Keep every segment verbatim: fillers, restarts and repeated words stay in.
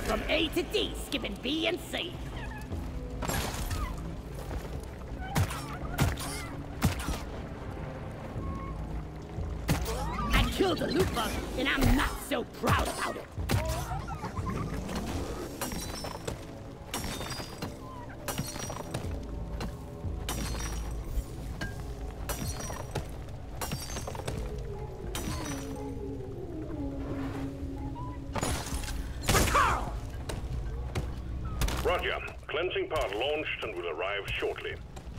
From A to D, skipping B and C. I killed a loot bug, and I'm not so proud about it. Roger. Cleansing part launched and will arrive shortly.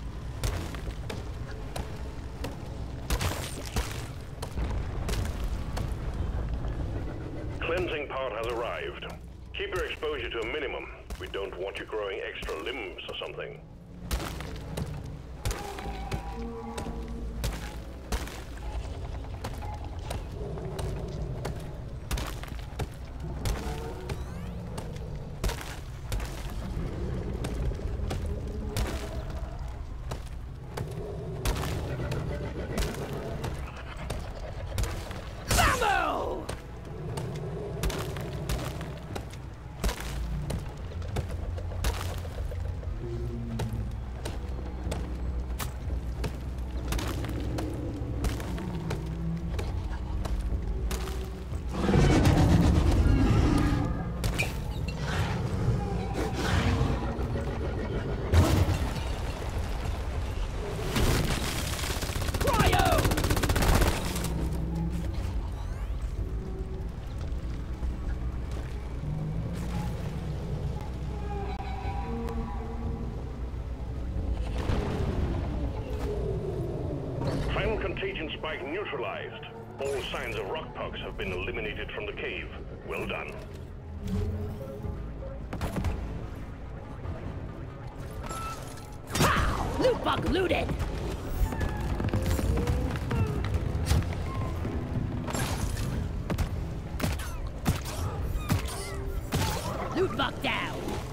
Cleansing part has arrived. Keep your exposure to a minimum. We don't want you growing extra limbs or something. Contagion spike neutralized. All signs of rockpox have been eliminated from the cave. Well done. Pow! Loot bug looted! Loot bug down!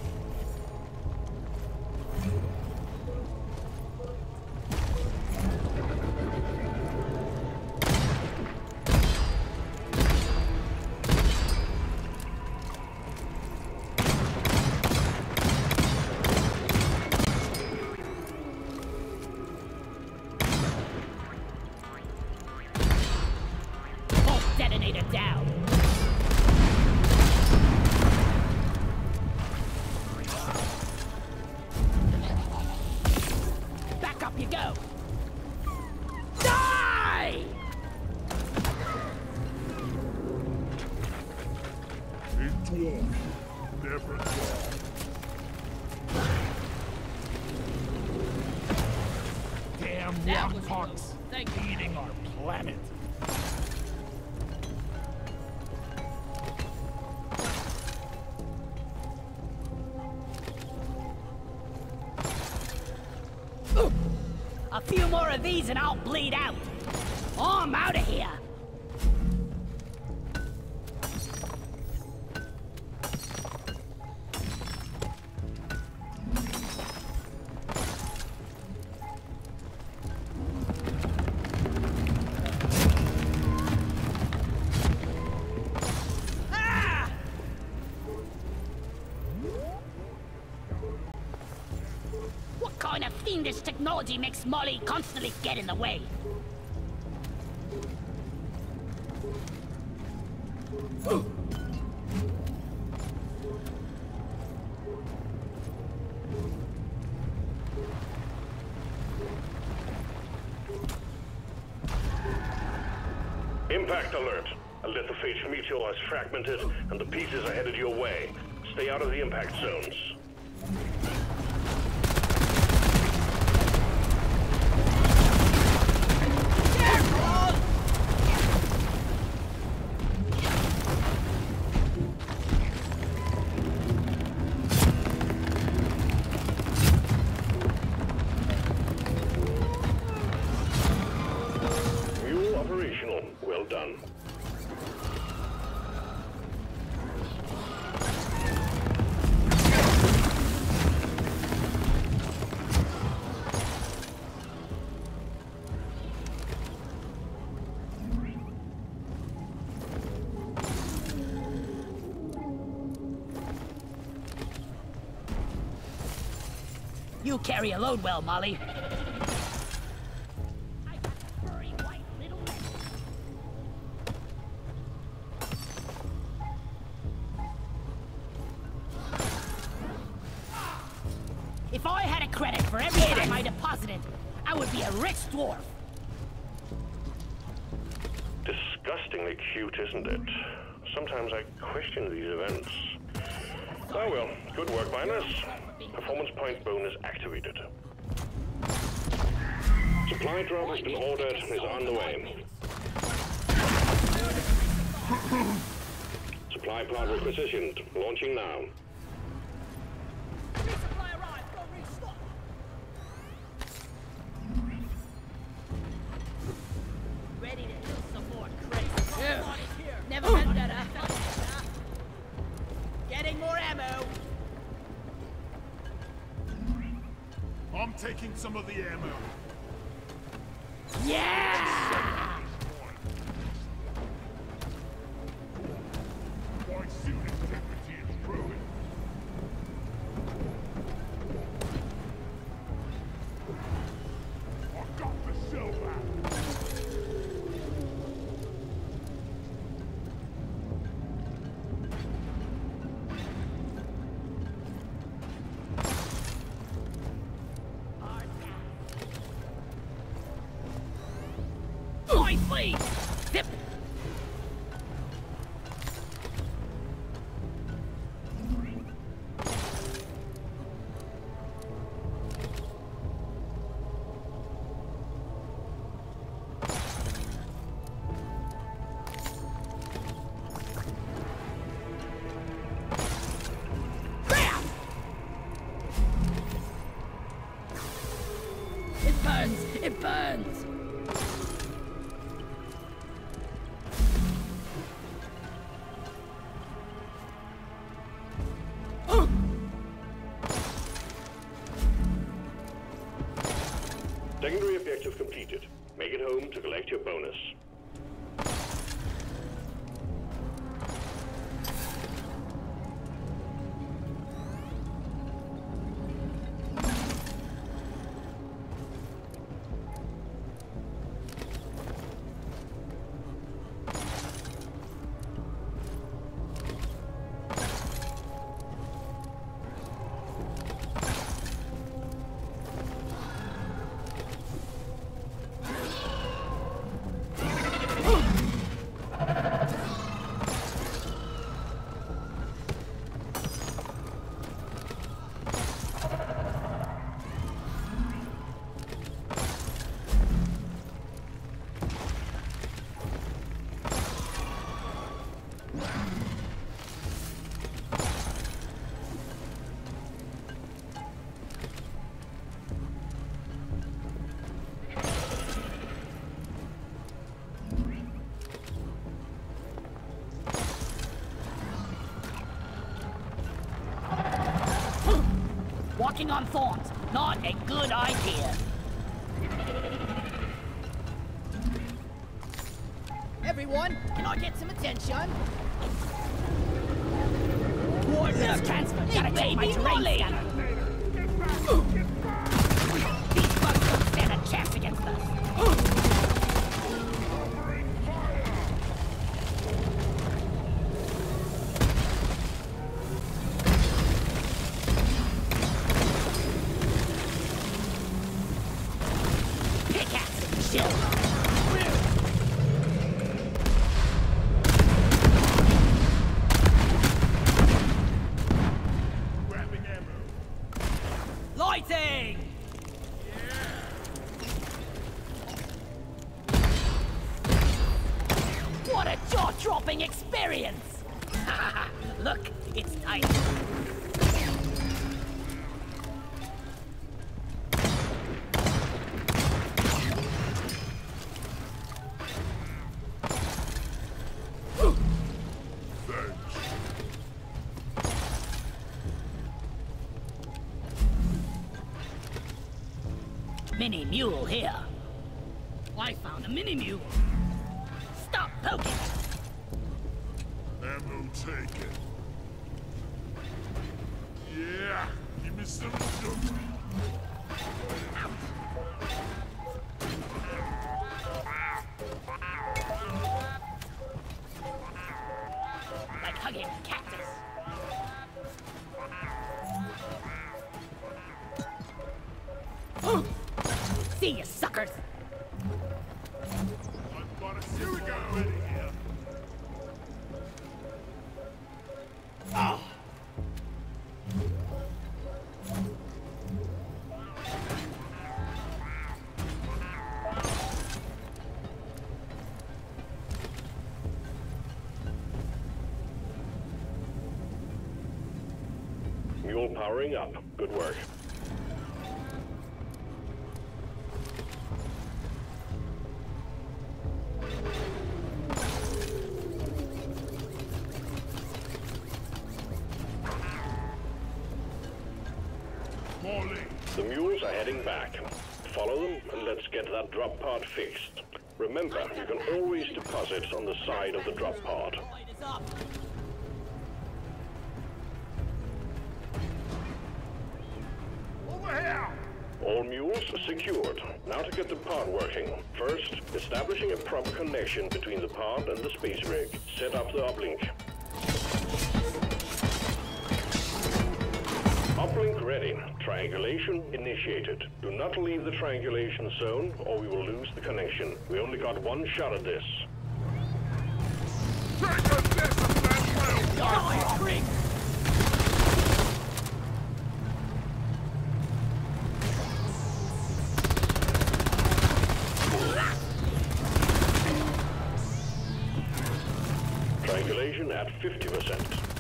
Detonator down. Back up you go. Die! It won't. Never die. Damn rockpox eating our planet. A few more of these and I'll bleed out. Oh, I'm out of here. Ah! What kind of fiendish technology makes Molly constantly get in the way? Impact alert. A lithophage meteor has fragmented and the pieces are headed your way. Stay out of the impact zones. Operational. Well done. You carry a load well, Molly. I got a furry white little leg. If I had a credit for every time I deposited, I would be a rich dwarf. Disgustingly cute, isn't it? Sometimes I question these events. Oh well, good work, miners. Performance point bonus activated. Supply drop has been ordered and is on the way. Supply pod requisitioned. Launching now. Resupply arrived. Go restock. Ready to do some more crazy. Yeah. Never had that, huh? Getting more ammo. I'm taking some of the ammo. Yeah! My suit integrity is proven. I got the shell back. My fleet! Zip! Bam! It burns! It burns! Secondary objective completed. Make it home to collect your bonus. Walking on thorns, not a good idea. Everyone, can I get some attention? Coordinates transfer. Gotta take my terrain scanner. These bugs don't stand a chance against us. Lighting! What a jaw-dropping experience! Look, it's tight. Mini mule here. I found a mini mule. Stop poking. Ammo taken. Yeah, give me some sugar. see, you suckers! I've got a suit ready here. Ah. Mule powering up. Good work. The mules are heading back. Follow them and let's get that drop pod fixed. Remember, you can always deposit on the side of the drop pod. Light is up! Over here! All mules are secured. Now to get the pod working. First, establishing a proper connection between the pod and the space rig. Set up the uplink. Uplink ready. Triangulation initiated. Do not leave the triangulation zone or we will lose the connection. We only got one shot at this. Take a discipline, Die, Krieg! Triangulation at fifty percent.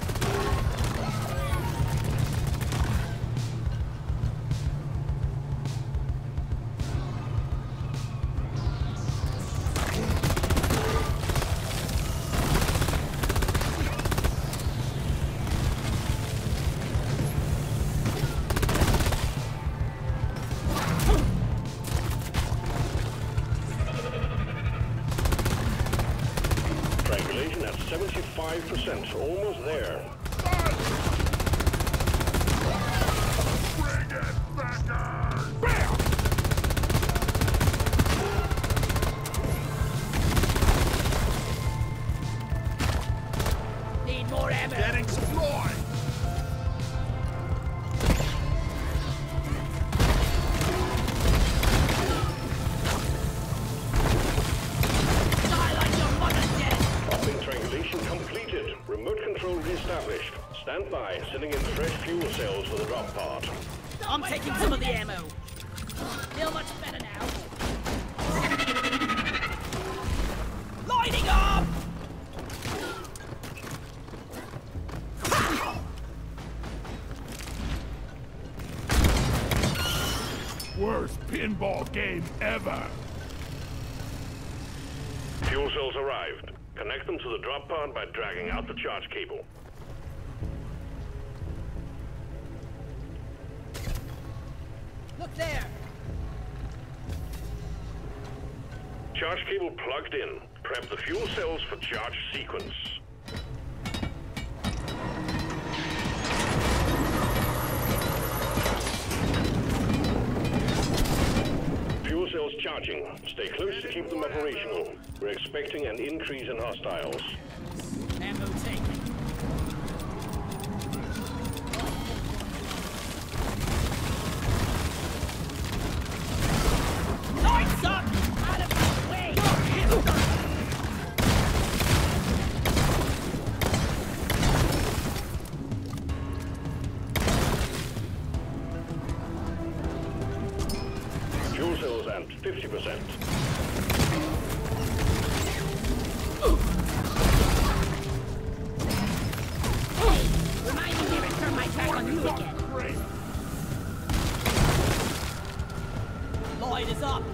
Triangulation at seventy-five percent, almost there. Bring it back! Bam! Need more ammo! Getting destroyed! Die like your mother dead! Uplink triangulation completed. Remote control reestablished. Stand by, sending in fresh fuel cells for the drop pod. I'm taking some of the ammo. Feel much better now. Lighting up! Worst pinball game ever! Fuel cells arrived. Connect them to the drop pod by dragging out the charge cable. Look there! Charge cable plugged in. Prep the fuel cells for charge sequence. Fuel cells charging. Stay close to keep them operational. We're expecting an increase in hostiles. Ammo taken. Lights up! Out of my way! Fuel cells at fifty percent. Remind me to turn my back on you again. Great! Light is up!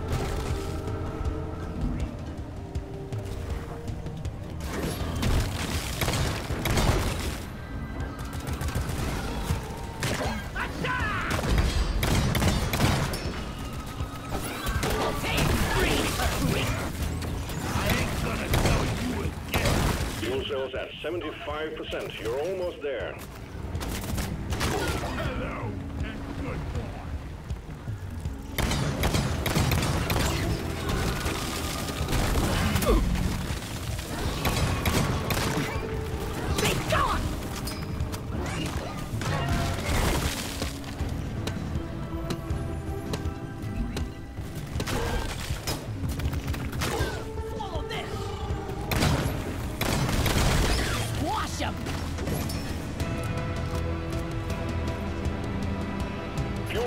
Fuel cells at seventy-five percent. You're almost there. Hello, and goodbye. Be gone!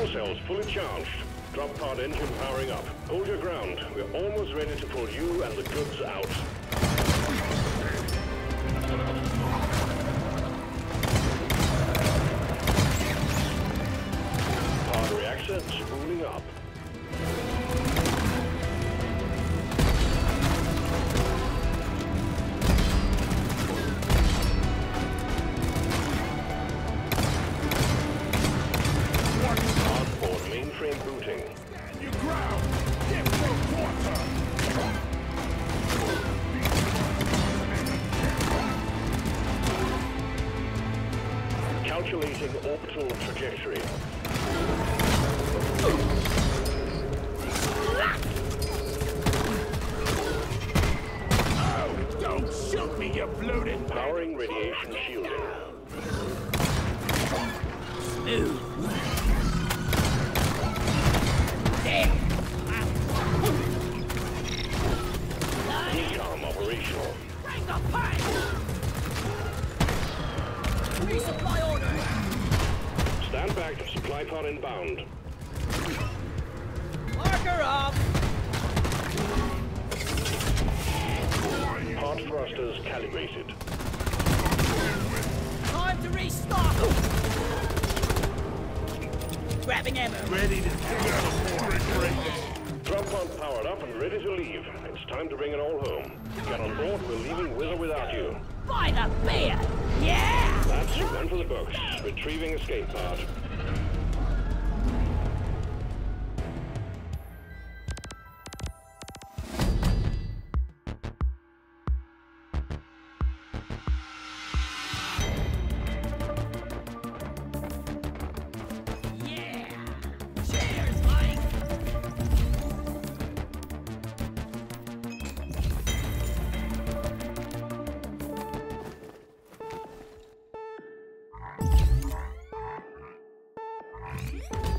Fuel cells fully charged. Drop pod engine powering up. Hold your ground. We're almost ready to pull you and the goods out. Pod reactor spooling up. Calculating orbital trajectory. Oh, don't shoot me, you bloated... Powering radiation shielding. Smooth. Damn. Decom operational. Bring the pipe. Resupply order. Stand back. Supply pod inbound. Marker up. Pod thrusters calibrated. Time to restock. Grabbing ammo. Ready to take out Drop pod powered up and ready to leave. It's time to bring it all home. Get on board. We're leaving with or without you. By the beard. Yeah. That's one for the books. Retrieving escape pod. Yeah. Cheers, Mike. Ready.